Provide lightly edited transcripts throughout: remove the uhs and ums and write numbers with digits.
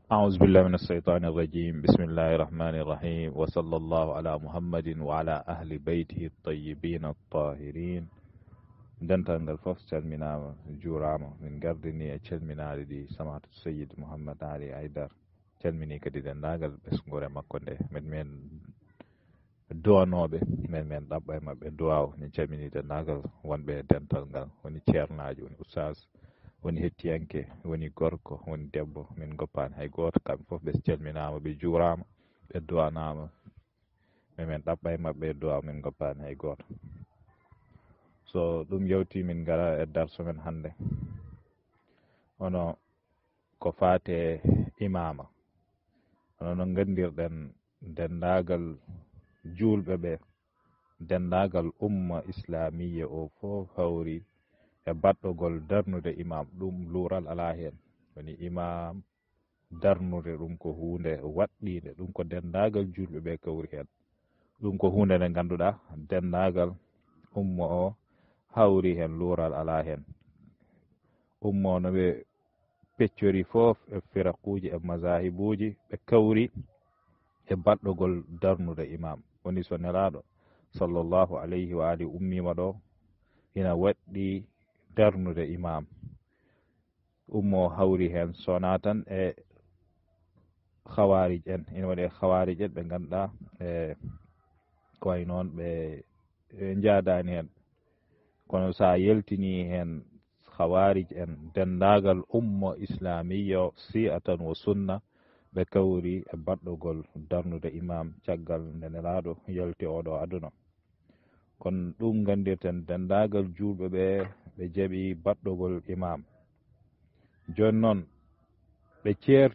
أعوذ بالله من الشيطان الرجيم بسم الله الرحمن الرحيم وصلى الله على محمد وعلى أهل بيته الطيبين الطاهرين دنتان الفوف تلمنا جورama min gardini e calminaade di samatu sayyid Muhammad Ali Aidar calmini kadi dendagal ɓesgore makko nde men duwanoɓe men ɗaɓɓa e maɓɓe duwaw min calmini dendagal wonɓe dental ngal woni ceernajo woni oustaz woni hettiyanke woni gorko woni debbo min goppani hay goto kamɓe fof ɓe calminama ɓe juurama ɓe duwanama men ɗaɓɓa e maɓɓe duwaw min goppani hay goto so ɗum yewti min gara e darso men hannde hono ko faate imama hono no gandirɗen dendagal julɓe ɓe dendagal umma islamiya o fof hawri e baɗɗogol darnude imam ɗum luural ala hen woni imam darnude ɗum ko hunde waɗɗinde ɗum ko dendagal julɓe ɓe kawri hen ɗum ko hunde nde ganduɗa dendagal umma o hawri hen luural ala hen umma no ɓe peccori fof e firakuji e mazahibuji ɓe kawri e baɗɗogol darnude imam woni so nelaɗo sallllahu alayhi wa alihi ummima ɗo ina waɗɗi darnude imam ummo hawri hen sona tan e hawarij en ina waɗi e hawarij en ɓe ganduɗa e ko way noon ɓe jaadani hen kono sa yeltini hen hawarij en dendagal umma islamiya si'atan wa sunna ɓe kawri e baɗɗogol darnude imam caggal nde nelaɗo yalti oɗo aduna kono ɗum gandirten dendagal julɓe ɓe jaɓi baɗɗogol imam joni noon ɓe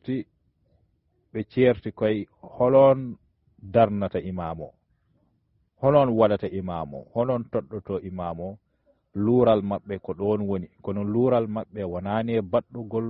ceerti koye holon darnata imam o holon waɗata imam o holon toɗɗoto imam o luural maɓɓe ko ɗon woni kono luural maɓɓe wonani e baɗɗugol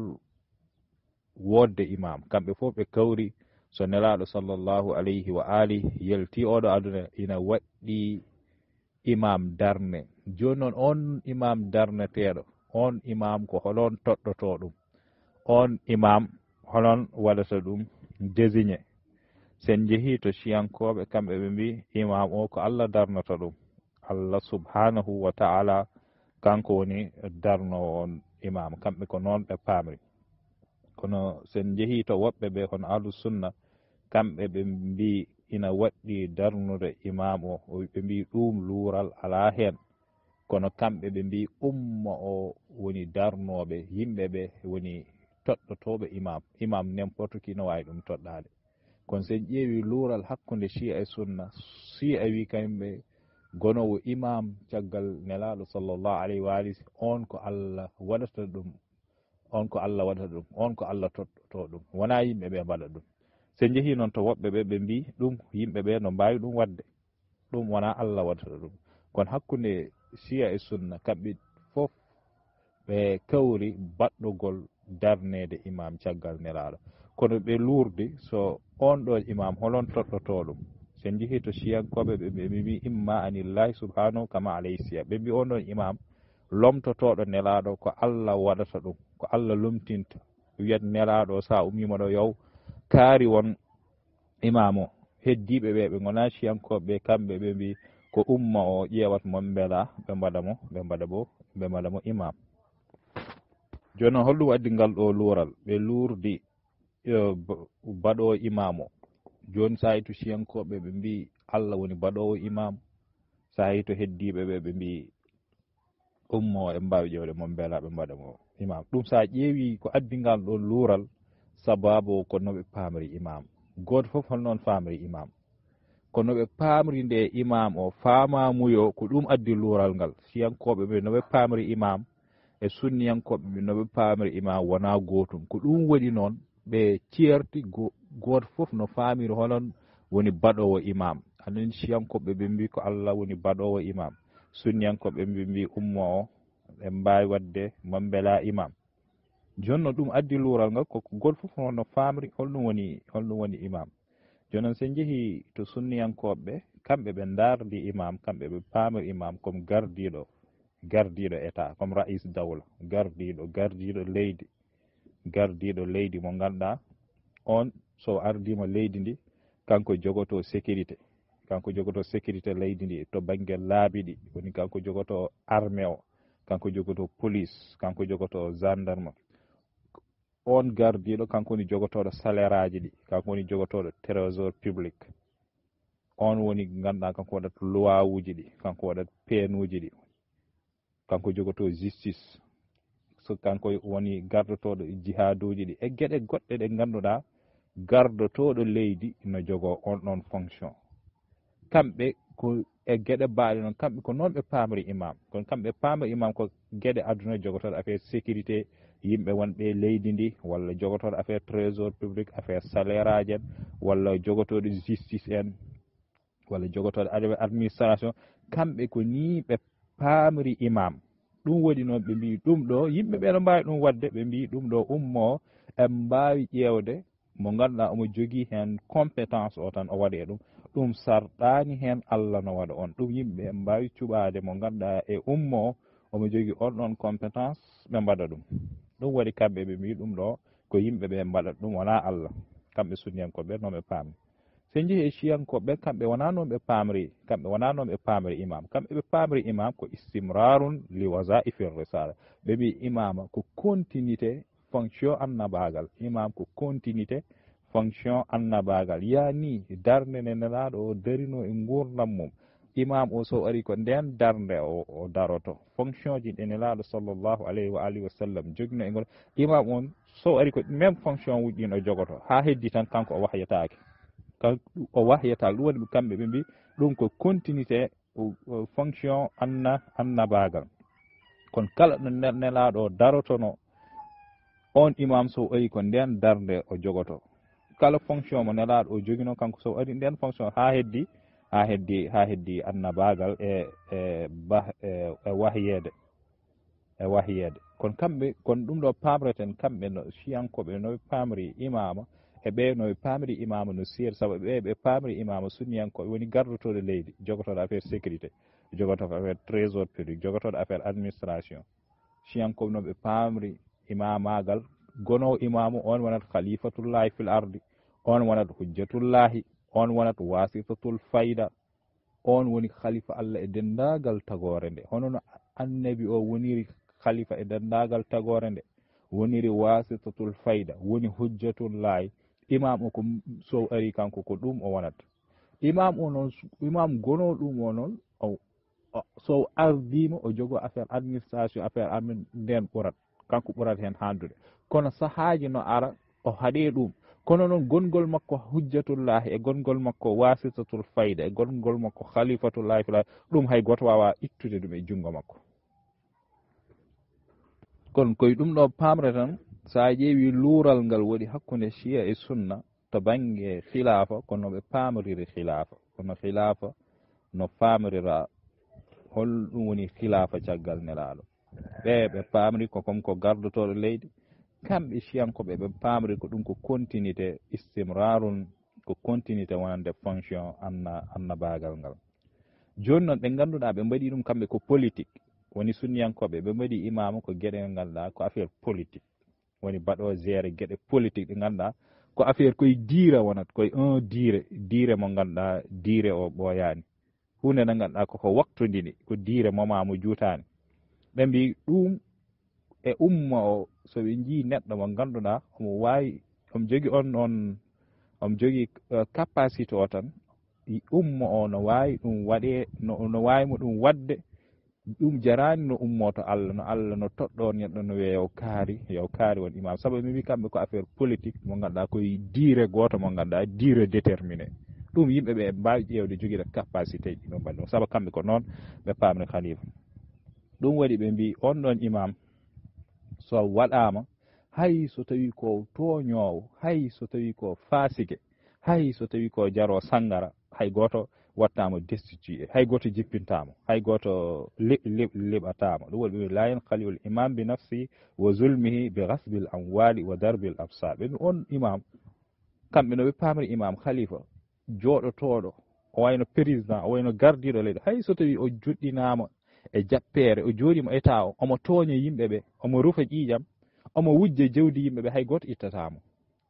wodde imam kamɓe fof ɓe kawri so nelaɗo sallllahu alayhi wa alihi yalti oɗo aduna ina waɗɗi imam darne joni noon on imam darneteɗo on imam ko holon toɗɗoto ɗum on imam holon waɗata ɗum désigné sen jeehi to chiyankoɓe kamɓe ɓe mbi imam o ko Allah darnata ɗum Allah subhanahu wa ta'ala kanko woni darnowo on imam kamɓe ko noon ɓe paamri kono sen jeehi to woɓɓe ɓe hono ahlu sunna kamɓe ɓe mbi ina waɗɗi darnude imam o ɓe mbi ɗum luural ala hen kono kamɓe ɓe mbi umma o woni darnoɓe yimɓe ɓe woni toɗɗotoɓe imam n'importe qui no wawi ɗum toɗɗade kono sen ƴeewi luural hakkude chia e sunna chia wi kamɓe gonowo imam caggal nelaɗo sallllahu alayhi wa alihi on ko Allah waɗata ɗum on ko Allah waɗata ɗum on ko Allah toɗɗoto ɗum wona yimɓe ɓe mbaɗa ɗum sen jeehi noon to woɓɓe ɓe mbi ɗum yimɓe ɓe no mbawi ɗum wadde ɗum wona Allah waɗata ɗum kono hakkude chia e sunna kamɓe fof ɓe kawri baɗɗugol darnede imam caggal nelaɗo kono ɓe lurdi so on ɗo imam holon toɗɗoto ɗum sen jeehi to chiyankoɓe ɓe mbi imma anillahi subhanahu kama alayhi siya ɓe mbi on ɗon imam lomtotoɗo nelaɗo ko Allah waɗata ɗum ko Allah lomtinta wiyat nelaɗo sa ummima ɗo yow kaari won imam o heddiɓe ɓe gona chiyankoɓe kamɓe ɓe mbi ko umma o ƴewat mo beela ɓe mbaɗa mo imam joni noon holɗum addi ngal ɗo luural ɓe lurdi baɗowo imam o joni sa yi to chiyankoɓe ɓe mbi Allah woni baɗowo imam sa yi to heddiɓe ɓe mbi umma o e mbawi ƴewde mo beela ɓe mbaɗa mo imam ɗum sa ƴeewi ko addi ngal ɗo luural sababu ko noɓe paamri imam goto foof hol noon famri imam kono ɓe paamri nde imam o faamamuyo ko ɗum addi luural ngal siyankoɓe ɓe noɓe paamri imam e sunniyankoɓe ɓe noɓe paamri imam wona gotum ko ɗum waɗi noon ɓe ceerti goto foof no faamiri holon woni baɗowo imam anen siyankoɓe ɓe mbi ko Allah woni baɗowo imam sunniyankoɓe ɓe mbi umma o ɓe mbawi wadde mon beela imam joni noon ɗum addi luural ngal ko goto foof no faamri holɗum woni imam joni noon sen jeehi to sunniyankoɓe kamɓe ɓe dardi imam kamɓe ɓe paamri imam comme gardiɗo état comme rais dawla gardiɗo leydi mo ganduɗa on so ardima leydi ndi kanko jogoto sécurité, kanko jogoto sécurité leydi ndi to banggue laabi ɗi, woni kanko jogoto armée o, kanko jogoto police, kanko jogoto gendarme. On gardiɗo kanko woni jogotoɗo salaire aji ɗi, kanko woni jogotoɗo trésor public. On woni ganduɗa kanko waɗata loi uji ɗi, kanko waɗata peine uji ɗi, kanko jogoto justice. So kanko woni gardotoɗo jihaduji ɗi e gueɗe goɗɗe ɗe ganduɗa gardotoɗo leydi no jogo on ɗon fonction. Kamɓe ko e gueɗe baaɗe noon, kamɓe ko noon ɓe pamri imam, kono kamɓe pamri imam ko gueɗe aduna jogotoɗo affaire sécurité yimɓe wonɓe leydi ndi, walla jogotoɗo affaire trésor public, affaire salaire aji en, walla jogotoɗo justice en, walla jogotoɗo administration. Kamɓe ko ni ɓe pamri imam. Ɗum waɗi noon ɓe mbi ɗum ɗo yimɓe ɓe no mbawi ɗum wadde, ɓe mbi ɗum ɗo ummo en mbawi ƴewde mo ganduɗa omo jogui hen compétence o tan o waɗe ɗum, ɗum sarɗani hen Allah no waɗa on. Ɗum yimɓe en mbawi cuɓade mo ganduɗa e ummo omo jogui on ɗon compétence ɓe mbaɗa ɗum. Ɗum waɗi kamɓe ɓe mbi ɗum ɗo ko yimɓe ɓe mbaɗat ɗum wona Allah. Kamɓe sunniyankoɓe noon ɓe paami. So jeehi e chiyankoɓe kamɓe wona noon ɓe pamri, kamɓe wona noon ɓe pamri imam. Kamɓe ɓe pamri imam ko istimrarun li wasaifir risala. Ɓe mbi imama ko continuité fonction annabagal. Imam ko continuité fonction annabagal. Yani darde nde nelaɗo o darino e gurdam mum. Imam o so ari ko nden darde o daroto. Fonction ji ɗe nelaɗo sallllahu alayhi wa alihi wa sallam jogino e ngol. Imam on so ari ko même fonction uji ɗin o jogoto ha heddi tan kanko o wahyatake. O wahyata ɗum waɗi kamɓe ɓe mbi ɗum ko continuité fonction annabagal. Kono kala ɗo nelaɗo darotono on imam so ari ko nden darde o jogoto. Kala fonction mo nelaɗo o jogino kanko so ari nden fonction ha heddi annabagal e wahyede kono kamɓe kono ɗum ɗo pamreten kamɓe no chiyankoɓe no pamri imama e ɓe no pamri imama no sir saabu ɓe pamri imama sunniyankoɓe woni gardotoɗo leydi, jogotoɗo affaire sécurité, jogotoɗo affaire trésor public, jogotoɗo affaire administration. Chiyankoɓe noɓe pamri imamagal gonowo imamu on wonata khalifatullahi fil ardi, on wonata hujjatullahi, on wonata wasitatul fayda, on woni khalifa Allah e dendagal tagore nde. Hono no annabi o woniri khalifa e dendagal tagore nde, woniri wasitatul fayda, woni hujjatullahi. Imam o ko so ari kanko ko ɗum o wonata. Imam o noon, imam gonowo ɗum o noon so ardima o jogo affaire administration, affaire amin nden ɓurat kanko ɓurat hen handude. Kono sahaji no ara o haɗe ɗum. Kono noon gongol makko hujjatullahi e gongol makko wasitatul fayda e gongol makko khalifatullahi fil ɗum hay goto wawa ittude ɗum e jungo makko. Kono koye ɗum ɗo pamre tan sa ƴeewi luural ngal waɗi hakkunde shia e sunna to banggue khilafa kono ɓe pamriri khilafa, kono khilafa no famrira hol ɗum woni khilafa caggal nelaɗo. Ɓe pamri ko comme ko gardotoɗo leydi, kamɓe chiyankoɓe ɓe pamri ko ɗum ko continuité istimrarun, ko continuité wonande fonction annabagal ngal. Joni noon ɓe ganduɗa ɓe mbaɗi ɗum kamɓe ko politique, woni sunniyankoɓe ɓe mbaɗi imama ko gueɗe ganduɗa ko affaire politique, woni baɗo géré gueɗe politique ɗe ganduɗa ko affaire koye diira wonata, koye un diire mo ganduɗa diire o ɓooyani, hunde nde ganduɗa koko waktudini ko diire momamo juutani. Ɓe mbi ɗum e umma o so ɓe jii neɗɗo mo ganduɗa omo wawi omo jogui omo jogui capacité o tan, umma o no wawi ɗum waɗe no wawimo ɗum wadde. Ɗum jarani no ummoto Allah, no Allah no toɗɗo neɗɗo no wiya yo kaari won imam. Saabu mi wi kamɓe ko affaire politique mo ganduɗa koye diire goto mo ganduɗa diire déterminé. Ɗum yimɓeɓe mbawi ƴewde joguiɗa capacité ji ɗo mbaɗi ɗum, saabu kamɓe ko noon ɓe pamri khalifa. Ɗum waɗi ɓe mbi on ɗon imam so waɗama, hay so tawi ko toñowo, hay so tawi ko fasike, hay so tawi ko jaro sangara, hay goto wattama destitué, hay goto jippintama, hay goto liɓatama. ɗum waɗi ɓe la yankhaliul imam bi nafsi wa zulmihi bi ghasbil amwali wa darbil absar. ɓe on imam kamɓe no ɓe pamri imam khalifa joɗotoɗo o wayno président, o wayno gardiɗo leydi, hay so tawi o juɗɗinama e jappere, o jooɗima état o, omo tooña yimɓeɓe, omo rufa ƴiƴam, omo wujja jawdi yimɓeɓe, hay goto ittatamo.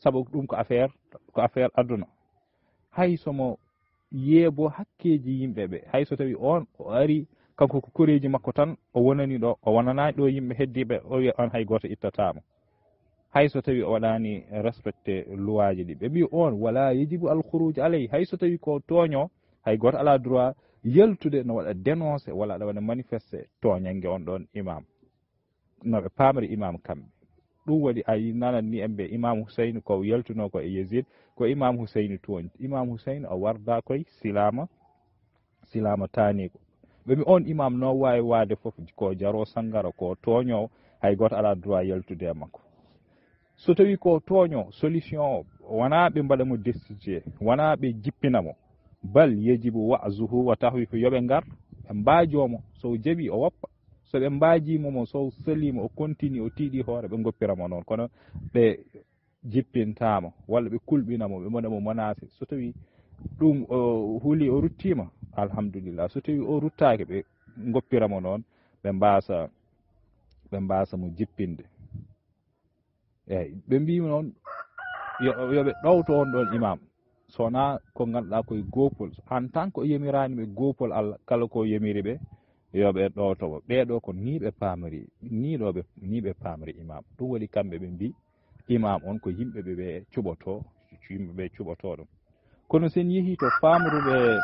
sabu ɗum ko affaire aduna hay somo yeebo hakkeji yimɓe ɓe hay so tawi on o ari kanko ko koreji makko tan o wonani ɗo o wonanani ɗo yimɓe heddiɓe o wiya on hay goto ittatamo hay so tawi o waɗani respecté loi ji ɗi ɓe mbi on wala yejibu alkhuruj alay hay so tawi ko tooño hay goto ala droit yaltude no waɗa dénoncé walla aɗa waɗa manifesté toñangue on ɗon imam noɓe pamri imam kamɓe ɗum waɗi a nanan ni en ɓe imam Hussein ko yaltuno ko e Yezid ko imam Hussein toñi imam Hussein o warda koye silama taniko ɓe mi on imam no wawi wade foof ko jaro sangara ko tooño hay goto ala droit yaltude e makko so tawi ko tooño solution o wona ɓe mbaɗa mo destitué wona ɓe jippinamo bal yejibu wa'zuhu wa tahwifu yoɓe ngar ɓe mbaajomo so jaɓi o woppa so ɓe mbaajimomo so salima o continue o tiiɗi hoore ɓe goppiramo noon kono ɓe jippintama walla ɓe kulɓinamo ɓe mbaɗamo menacé so tawi ɗum o huuli o ruttima alhamdulillah so tawi o ruttaki ɓe goppiramo noon ɓe mbasa mo jippinde eyyi ɓe mbimi noon yoɓe ɗowto on ɗon imam sowona ko ganduɗa koye gopol en tant que o yamirani ɓe gopol Allah kala ko yamiri ɓe yoɓe ɗowtoɓo ɓeɗo ko ni ɓe pamri ni ɓe pamri imam ɗum waɗi kamɓe ɓe mbi imam on ko yimɓeɓe ɓe cuɓoto ɗum kono sen yeehi to famruɓe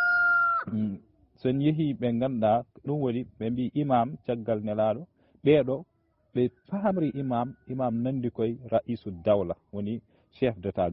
sen yeehi ɓe ganduɗa ɗum waɗi ɓe mbi imam caggal nelaɗo ɓeɗo ɓe pamri imam nandi koye raisu dawla woni chef d'état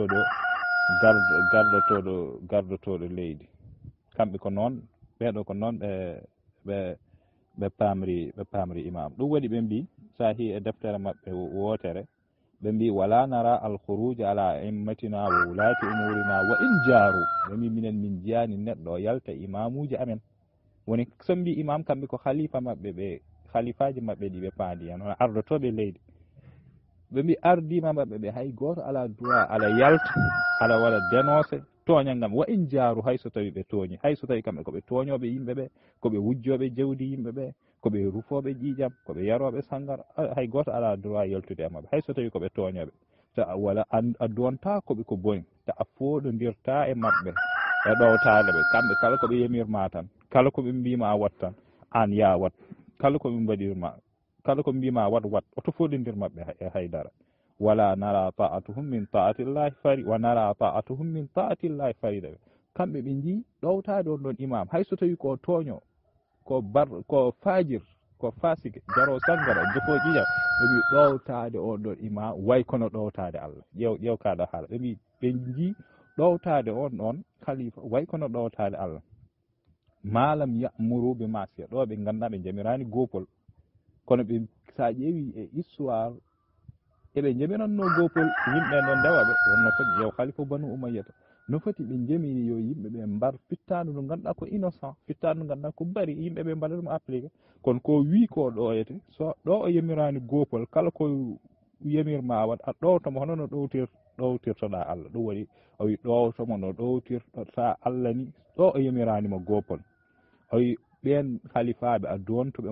gardotoɗo leydi kamɓe ko noon ɓeɗo ko noon ɓe pamri imam ɗum waɗi ɓe mbi sahi e deftere maɓɓe wotere ɓe mbi wala nara alkhuruj ala immatina wa wulati umurina wa in jaru ɓe mbi minen min jiyani neɗɗo o yalta imamuji amen woni so mbi imam kamɓe ko khalifa maɓɓe ɓe khalifaji maɓɓe ɗi ɓe paadi hen hono ardotoɓe leydi ɓe mbi ardima maɓɓe ɓe hay goto ala droit ala yalta ala waɗa dénoncé toñal ngam wa in jaaru hay so tawi ɓe tooñi hay so tawi kamɓe koɓe tooñoɓe yimɓe ɓe koɓe wujjoɓe jawdi yimɓe ɓe koɓe rufoɓe ƴiƴam koɓe yaroɓe sangara hay goto ala droit yaltude e maɓɓe hay so tawi koɓe tooñoɓe wala a donta koɓe ko boni ta a foɗodirta e maɓɓe e ɗowtade ɓe kamɓe kala koɓe yamirma tan kala koɓe mbima a wat tan an ya wat kala koɓe mbaɗirma kala ko mbima wat oto foɗodir maɓɓe e haydara wala nara ta'atuhum min ta'atillahi fari wa nara ta'atuhum min ta'atillahi farida kamɓe ɓe jii ɗowtade on ɗon imam hay so tawi ko tooño ko fajir ko fasike jaro sangara jofo ƴiƴam ɓe mbi ɗowtade on ɗon imam way kono ɗowtade Allah ƴew kaɗo haala ɓe mbi ɓe jii ɗowtade on ɗon khalifa way kono ɗowtade Allah malam ya'muru bi masiya ɗo ɓe ganduɗa ɓe jamirani gopol kono ɓe sa ƴeewi e histoire eɓe jamiranno gopol yimɓe noon ndewaɓe wonno foti yew khalifa banu umayyata no foti ɓe jamini yo yimɓe ɓe mbar fittanu ndu ganduɗa ko innocent fittanu ndu ganduɗa ko bari yimɓe ɓe mbaɗa ɗum appliqué kono ko wi ko ɗoyete so ɗo o yamirani gopol kala ko yamirma wat a ɗowtomo hono no ɗowtirtoɗa Allah ɗum waɗi o wi ɗowtomo no ɗowtirta Allah ni ɗo o yamiranimo gopol o wi ɓen khalifaɓe a dontoɓe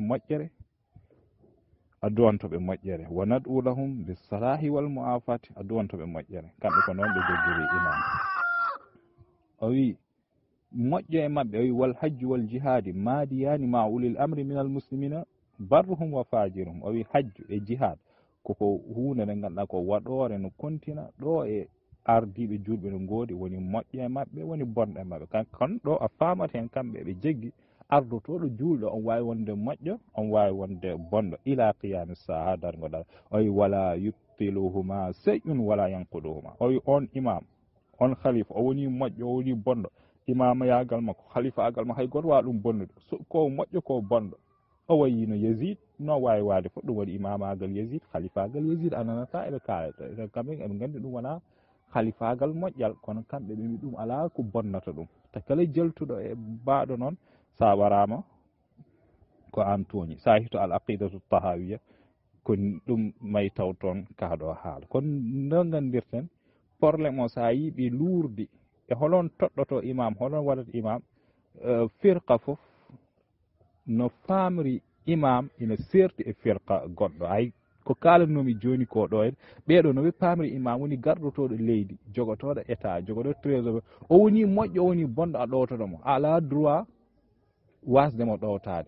moƴƴere wa nad'u lahum bis salahi wal mu'afati a dontoɓe moƴƴere kamɓe ko noon ɓe joggiri imam o wi moƴƴo e maɓɓe o wi wal hajju wal jihadi madiyani ma ulil amri min al muslimina barruhum wa fajiruhum o wi hajju e jihad koko hunde nde ganduɗa ko waɗore no kontina ɗo e ardiɓe julɓe no goodi woni moƴƴo e maɓɓe woni bonɗo e maɓɓe kon ɗo a famat hen kamɓe ɓe jeggi ardotoɗo juulɗo on wawi wonde moƴƴo on wawi wonde bonɗo ila qiyami saha dargo dal o wi wala yubtiluhuma sey'un wala yanquduhuma o wi on imam on khalifa o woni moƴƴo o woni bonɗo imama yagal makko khalifa agal makko hay goto wawa ɗum bonnude ko moƴƴo ko bonɗo o wayino Yazid no wawi wade fof ɗum waɗi imamagal Yazid khalifagal Yazid ananata eɓe kalata kamɓe eɓe gandi ɗum wona khalifagal moƴƴal kono kamɓe ɓe mbi ɗum ala ko bonnata ɗum ta kala jaltuɗo e mbaɗo noon sa warama ko an tooñi sa hito al aqidatu tahawiya ko ɗum may taw toon kaɗo haala kono no gandirten probléme o sa yiiɓi luurdi e holon toɗɗoto imam holon waɗata imam firqa fof no famri imam ina serti e firqa goɗɗo ay ko kalannomi joni ko ɗo en ɓeɗo no ɓe pamri imam woni garɗotoɗo leydi jogotoɗo état jogoɗo trésor o woni moƴƴo o woni bonɗo a ɗowtoɗomo a ala droit wasdemo ɗowtade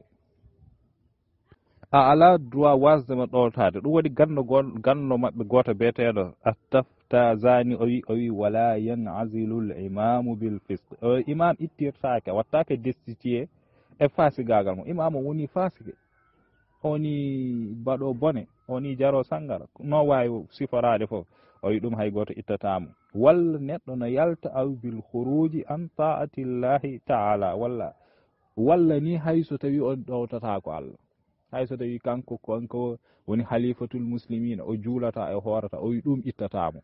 a ala droit wasdemo ɗowtade ɗum waɗi ganno mabɓe goto beeteɗo attafta zani o wi wala yanasilu l imamu bil fisq imam ittirtake wattake destitué e fasigagal mo imam o woni fasige woni baɗo bone woni jaro sangara no wawi siforade foof o wi ɗum hay goto ittatamo walla neɗɗo no yalta aw bil khuruji an taatillahi taala walla ni hayso tawi on ɗowtata ko Allah hayso tawi kanko woni halifatul muslimina o juulata e hoorata o wi ɗum ittatamo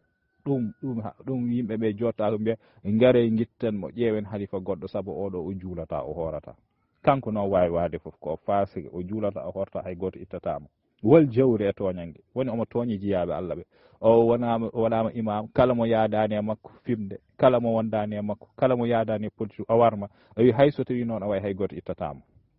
ɗum yimɓeɓe jottako mbiya ngare guitten mo ƴeewen halifa goɗɗo saabu oɗo o juulata o hoorata kanko no wawi wade foof ko fasige o juulata o horta hay goto ittatamo wol jawri e toñangue woni omo tooñi jiyaɓe Allah ɓe o waɗama imam kala mo yaadani e makko fimde kala mo wondani e makko kala mo yaadani e politique o warma o wi hayso tawi noon o way hay goto ittatamo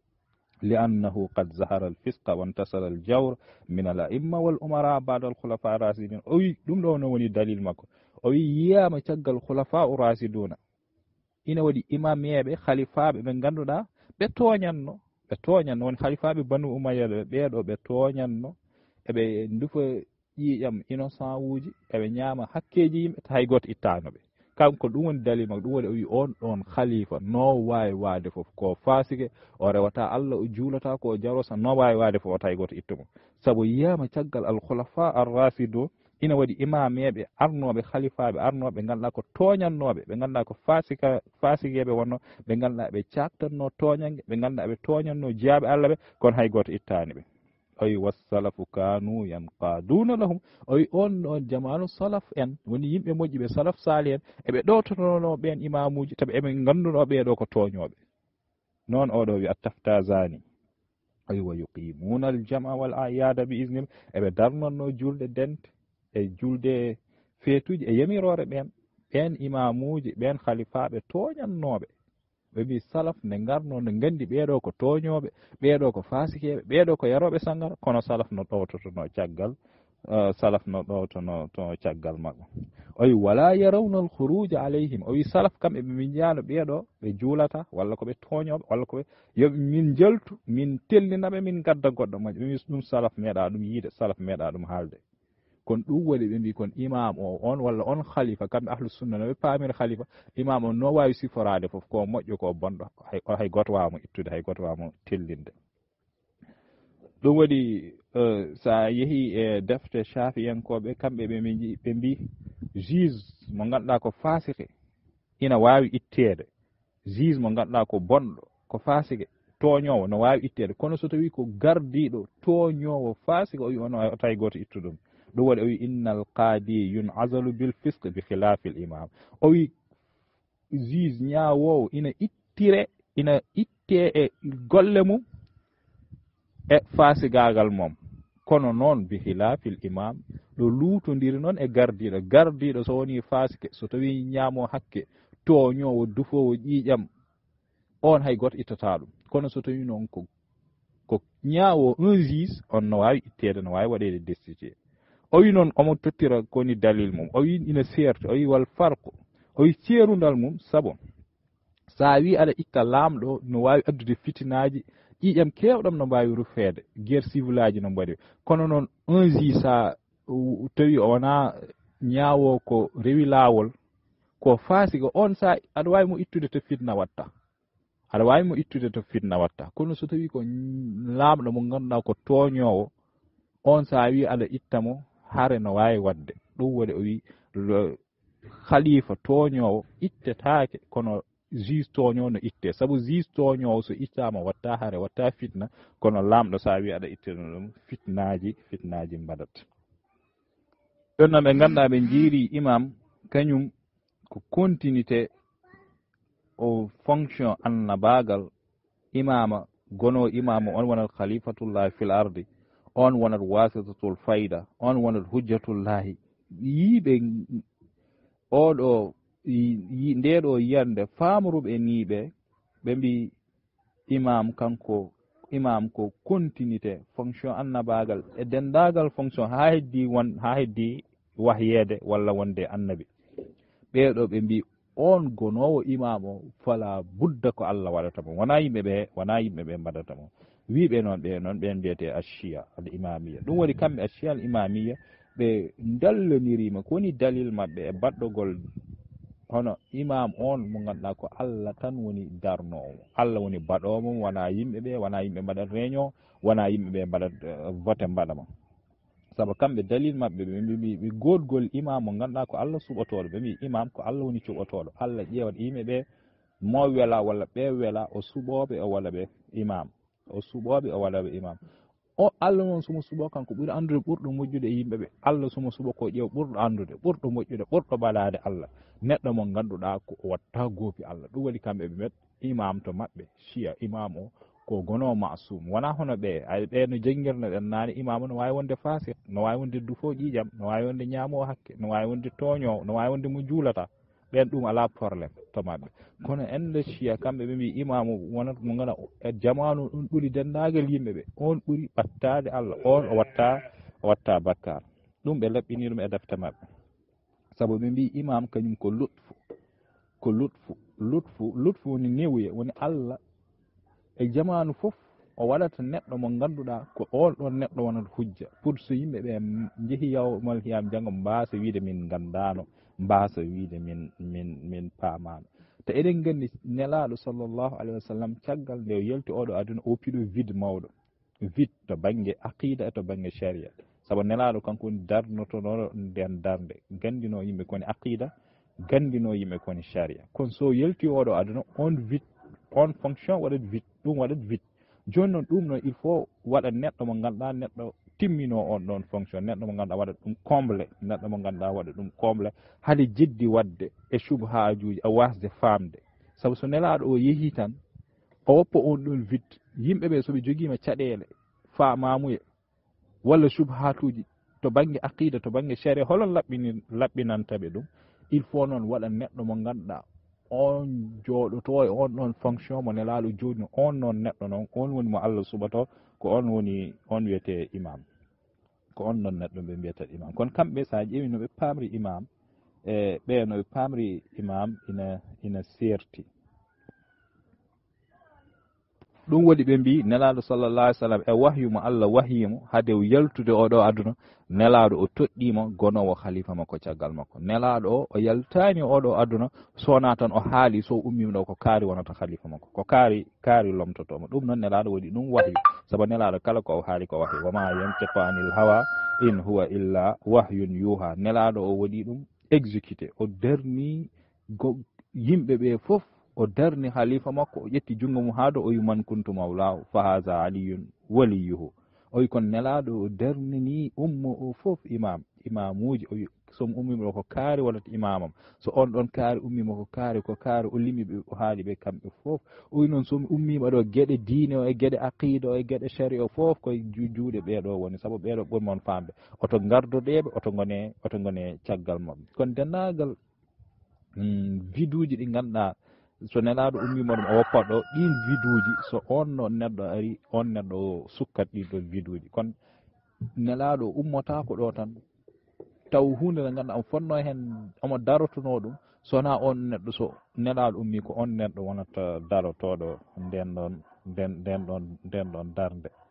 li annahu qad zahara al fisqa wa intasara al jawr min al a'imma wal umara ba'da al khulafa rasidin o wi ɗum ɗo no woni dalil makko o wi yiyama caggal khulafa u rasiduna ina waɗi imameɓe khalifaɓe ɓe ganduɗa ɓe toñanno woni halifaɓe banu umayyaɓe ɓeɗo ɓe toñanno eɓe dufa ƴiƴam innocent uji eɓe ñaama hakkeji yimɓe hay goto ittanoɓe kanko ɗum woni dalil makko ɗum waɗi o wi on ɗon khalifa no wawi wade foof ko fasike o rewata Allah o juulata ko o jarosa no wawi wade foof o hay goto ittumo saabu yiyama caggal al khulafa ar rasido ina waɗi imameɓe arnoɓe khalifaɓe arnoɓe ganduɗa ko toñannoɓe ɓe ganduɗa ko fasigueɓe wonno ɓe ganduɗa ɓe caktanno toñangue ɓe ganduɗa ɓe toñanno jiyaɓe Allah ɓe kono hay goto ittani ɓe o wi wassalafu kanu yanqaduna lahum o wi on ɗon jamanu salaf en woni yimɓe moƴƴiɓe salaf sali en eɓe ɗowtotono ɓen imamuji taɓa eɓe ganduɗo ɓeɗo ko toñoɓe noon oɗo wi attafta zani o wi wa yuqimuna al jama wal ayada bi isnim eɓe darnonno julde dente e julde feetuji e yamirore ɓen imamuji ɓen khalifaɓe toñannoɓe ɓe mbi salaf nde garno nde gandi ɓeɗo ko toñoɓe ɓeɗo ko fasikeɓe ɓeɗo ko yaroɓe sangara kono salaf no ɗowtotono caggal to caggal mabɓe o wi wala yarawna al khuruj alayhim o wi salaf kamɓe ɓe mbiyano ɓeɗo ɓe juulata walla koɓe toñoɓe walla koɓe yoɓe min jaltu min tellinaɓe min gadda goɗɗo moƴƴo ɓe mbi ɗum salaf meeɗa ɗum yiide salaf meeɗa ɗum haalde kono ɗum waɗi ɓe mbi kon imam o on walla on khalifa kamɓe ahlu sunna no ɓe pamira khalifa imam o no wawi siforade foof ko moƴƴo ko bonɗo hay goto wawamo ittude hay goto wawamo tellinde ɗum waɗi sa yeehi e defte shafiyankoɓe kamɓe ɓe mbi juge mo ganduɗa ko fasike ina wawi ittede juge mo ganduɗa ko bonɗo ko fasike toñowo no wawi ittede kono so tawi ko gardiɗo toñowo fasike o wi on o tay goto ittu ɗum ɗum waɗi o wi innal qaadi yunazalu bil fisque bi khilafi l imam o wi juge ñawowo ina itte e golle mum e fasigagal mom kono noon bi khilafi l imam ɗo luutodiri noon e gardiɗo so woni fasike so tawi ñaamo hakke toñowo dufowo ƴiƴam on hay goto ittata ɗum kono so tawi noon ko ñaawo un juge on no wawi ittede no wawi waɗede destitué o wi noon omo tottira koni dalil mum o wi ina serti o wi wal farqu o wi ceerundal mum saabu sa wi aɗa itta laamɗo no wawi addude fitinaji ƴiƴam kewɗam no mbawi rufede guerre civil aji no mbaɗi kono noon un juge sa tawi wona ñaawo ko rewi lawol ko fasiko on sa aɗa wawi mo ittude to fitna watta kono so tawi ko laamɗo mo ganduɗa ko toñowo on sa wi aɗa ittamo hare no wawi wadde ɗum waɗi o wi khalifa toñowo ittetake kono juge toñowo no itte saabu juge toñowo so ittama watta hare watta fitna kono lamɗo sa wi aɗa ittino ɗum fitnaji mbaɗat ɗon noon ɓe ganduɗa ɓe jiiri imam kañum ko continuité o fonction annabagal imama gono imama on wonat khalifatullah fil ardi on wonat wasitatul fayda on wonat hujjatullahi yiiɓe oɗo ndeɗo yiyande famruɓe niɓe ɓe mbi imam kanko imam ko continuité fonction annabagal e dendagal fonction ha heddi wahyede walla wonde annabi ɓeɗo ɓe mbi on gonowo imam o fala budda ko Allah waɗata mo wona yimɓeɓe mbaɗata mo wiɓe noon ɓen mbiyete ashia al imamiya ɗum woni kamɓe ashia al imamiya ɓe dallonirima ko woni dalil maɓɓe e baɗɗogol hono imam on mo ganduɗa ko Allah tan woni darnowo Allah woni baɗomo wona yimɓeɓe mbaɗat réunion wona yimɓeɓe mbaɗat vote mbaɗama saabu kamɓe dalil maɓɓe ɓe mbi ɓe godgol imam mo ganduɗa ko Allah suɓotoɗo ɓe mbi imam ko Allah woni cuɓotoɗo Allah ƴeewat yimɓeɓe mo wela walla ɓe wela o suɓoɓe o waɗa ɓe imam o Allah noon somo suɓo kanko ɓuuri andude ɓurɗo moƴƴude e yimɓeɓe Allah somo suɓo ko ƴeew ɓurɗo andude ɓurɗo moƴƴude ɓurɗo baɗade Allah neɗɗo mo ganduɗa ko watta goopi Allah ɗum waɗi kamɓe ɓe met imam to maɓɓe siya imam o ko gono masum wona hono ɓe no janguirno ɗen nane imam no wawi wonde fasik no wawi wonde dufo ƴiƴam no wawi wonde ñaamo hakke no wawi wonde toñowo no wawi wonde mo juulata ɓen ɗum ala probléme to maɓɓe kono ende siya kamɓe ɓe mbi imamu wonata mo gana e jamanu ɗum ɓuuri dendagal yimɓeɓe on ɓuuri ɓattade Allah on o watta bakkar ɗum ɓe laɓɓini ɗum e defte maɓɓe saabu ɓe mbi imam kañum ko lutfu woni newuye woni Allah e jamanu foof o waɗata neɗɗo mo ganduɗa ko on ɗon neɗɗo wonata hujja pour so yimɓeɓe jeehi yawmal hiyam janggo mbasa wiide min gandano mbasa wiide min paamano te eɗen gandi nelaɗo sallllahu alayhi wa sallam caggal nde yalti oɗo aduna o piɗo vide mawɗo vide to banggue aqida e to banggue sharia saabu nelaɗo kanko woni darnotonoɗo nden darde gandino yimɓe koni aqida gandino yimɓe koni sharia kono so yalti oɗo aduna on vide on fonction waɗat vide ɗum waɗat vide joni noon ɗum noon il faut waɗa neɗɗo mo ganduɗa neɗɗo timmino on ɗon fonction neɗɗo mo ganduɗa waɗa ɗum comble neɗɗo mo ganduɗa waɗa ɗum comble haade jeddi wadde e subhajuji a wasde famde saabu so nelaɗo o yeehi tan o woppa on ɗon vide yimɓeɓe soɓe joguima caɗele famamuye walla subhatuji to banggue aqida to banggue sharia holon laɓɓinantaɓe ɗum il faut noon waɗa neɗɗo mo ganduɗa on jooɗoto e on ɗon fonction mo nelaɗo joni on noon neɗɗo noon on woni mo Allah suɓato ko on woni on wiyete imam ko on noon neɗɗo ɓe mbiyata imam kono kamɓe sa ƴeewi noɓe pamri imam e ɓe noɓe pamri imam ina serti ɗum waɗi ɓe mbi nelaɗo sallallah alih sallam e wahyu mo Allah wahyimo haade yaltude oɗo aduna nelaɗo o toɗɗimo gonowo khalifa makko caggal makko nelaɗo o yaltani oɗo aduna sona tan o haali so ummima ɗo ko kaari wonata khalifa makko ko kaari lomtotomo ɗum noon nelaɗo waɗi ɗum wahyu saabu nelaɗo kala ko o haali ko wahyu wama yantiqu anil hawa in huwa illa wahyun yuha nelaɗo o waɗi ɗum exécuté o darni yimɓeɓe foof o darni halifa makko o ƴetti jungo mum haado o wi man kuntu mawlahu fa haza aliyun waliyuhu o wi kon nelaɗo o darnini ummo o foof imamuji o wi somi ummima ɗo ko kaari wonata imamam so on ɗon kaari ummima ko kaari o limiɓe o haali ɓe kamɓe foof o wi noon somi ummima ɗo gueɗe diine o e gueɗe aqida o e gueɗe shari o foof koye juuɗe ɓeɗo woni saabu ɓeɗo ɓurmon famde oto gardoɗeɓe oto gone caggal mabɓe kono dennagal viduji ɗi ganduɗa so nelaɗo ummima ɗum o woppat ɗo ɗin viduji so on noon neɗɗo ari on neɗɗo o sukkat ɗin ɗon viduji kono nelaɗo ummotako ɗo tan taw hunde nde ganduɗa omo fonno hen omo darotono ɗum sona on neɗɗo so nelaɗo ummi ko on neɗɗo wonata darotoɗo nden ɗon darde